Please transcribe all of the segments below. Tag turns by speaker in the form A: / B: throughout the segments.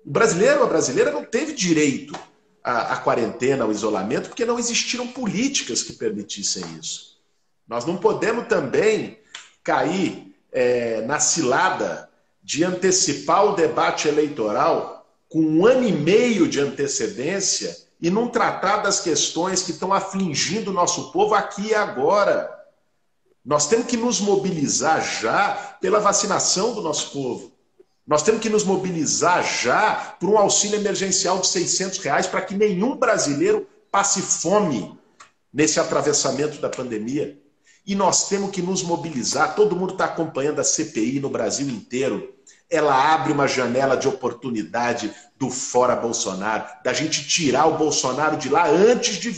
A: O brasileiro, a brasileira não teve direito à quarentena, ao isolamento, porque não existiram políticas que permitissem isso. Nós não podemos também cair na cilada de antecipar o debate eleitoral com 1 ano e meio de antecedência e não tratar das questões que estão afligindo o nosso povo aqui e agora. Nós temos que nos mobilizar já pela vacinação do nosso povo. Nós temos que nos mobilizar já por um auxílio emergencial de R$ 600 para que nenhum brasileiro passe fome nesse atravessamento da pandemia. E nós temos que nos mobilizar. Todo mundo está acompanhando a CPI no Brasil inteiro. Ela abre uma janela de oportunidade do fora Bolsonaro, da gente tirar o Bolsonaro de lá antes de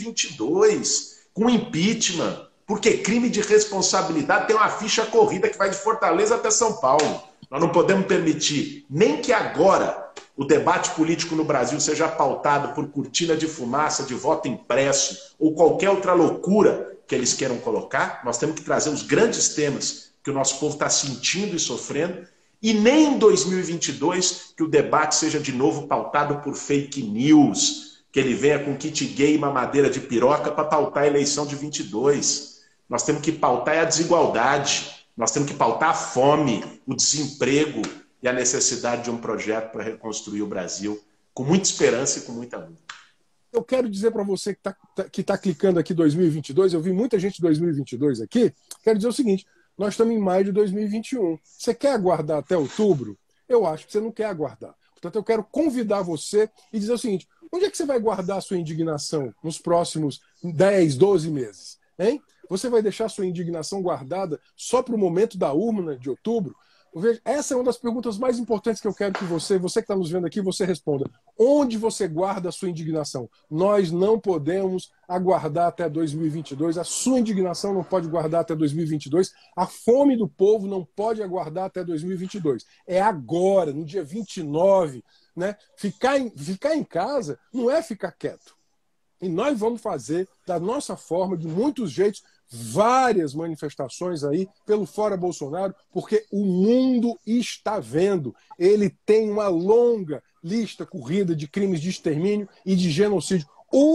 A: 22, com impeachment, porque crime de responsabilidade tem uma ficha corrida que vai de Fortaleza até São Paulo. Nós não podemos permitir nem que agora o debate político no Brasil seja pautado por cortina de fumaça, de voto impresso ou qualquer outra loucura que eles queiram colocar. Nós temos que trazer os grandes temas que o nosso povo está sentindo e sofrendo. E nem em 2022 que o debate seja de novo pautado por fake news, que ele venha com kit gay e mamadeira de piroca para pautar a eleição de 22. Nós temos que pautar a desigualdade, nós temos que pautar a fome, o desemprego e a necessidade de um projeto para reconstruir o Brasil com muita esperança e com muita luta.
B: Eu quero dizer para você que tá clicando aqui 2022, eu vi muita gente 2022 aqui, quero dizer o seguinte: nós estamos em maio de 2021. Você quer aguardar até outubro? Eu acho que você não quer aguardar. Portanto, eu quero convidar você e dizer o seguinte: onde é que você vai guardar a sua indignação nos próximos 10, 12 meses? Hein? Você vai deixar a sua indignação guardada só para o momento da urna de outubro? Veja, essa é uma das perguntas mais importantes que eu quero que você que está nos vendo aqui, você responda. Onde você guarda a sua indignação? Nós não podemos aguardar até 2022. A sua indignação não pode guardar até 2022. A fome do povo não pode aguardar até 2022. É agora, no dia 29. Né? Ficar em casa não é ficar quieto. E nós vamos fazer, da nossa forma, de muitos jeitos, várias manifestações aí pelo Fora Bolsonaro, porque o mundo está vendo. Ele tem uma longa lista corrida de crimes de extermínio e de genocídio.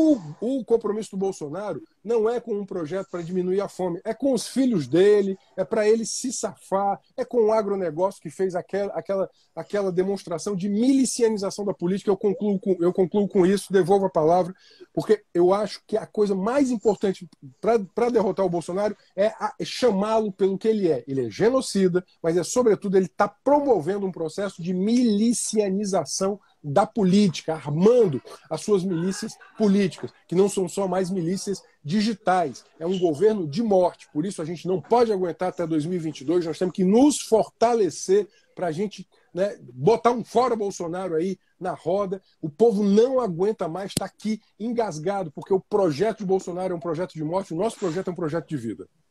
B: O compromisso do Bolsonaro não é com um projeto para diminuir a fome, é com os filhos dele, é para ele se safar, é com o agronegócio que fez aquela demonstração de milicianização da política. Eu concluo com isso, devolvo a palavra, porque eu acho que a coisa mais importante para derrotar o Bolsonaro é chamá-lo pelo que ele é. Ele é genocida, mas sobretudo ele está promovendo um processo de milicianização da política, armando as suas milícias políticas, que não são só mais milícias digitais. É um governo de morte. Por isso a gente não pode aguentar até 2022, nós temos que nos fortalecer para a gente, né, botar um fora Bolsonaro aí na roda. O povo não aguenta mais estar aqui engasgado, porque o projeto de Bolsonaro é um projeto de morte, o nosso projeto é um projeto de vida.